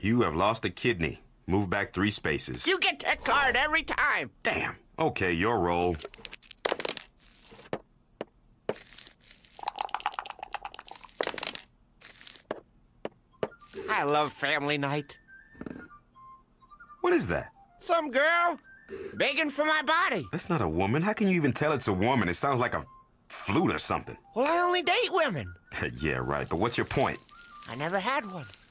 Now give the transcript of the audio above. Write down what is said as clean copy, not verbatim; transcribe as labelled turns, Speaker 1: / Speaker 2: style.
Speaker 1: You have lost a kidney. Move back 3 spaces.
Speaker 2: You get that card every time.
Speaker 1: Damn. Okay, your roll.
Speaker 2: I love family night.
Speaker 1: What is that?
Speaker 2: Some girl begging for my body.
Speaker 1: That's not a woman. How can you even tell it's a woman? It sounds like a flute or something.
Speaker 2: Well, I only date women.
Speaker 1: Yeah, right. But what's your point?
Speaker 2: I never had one.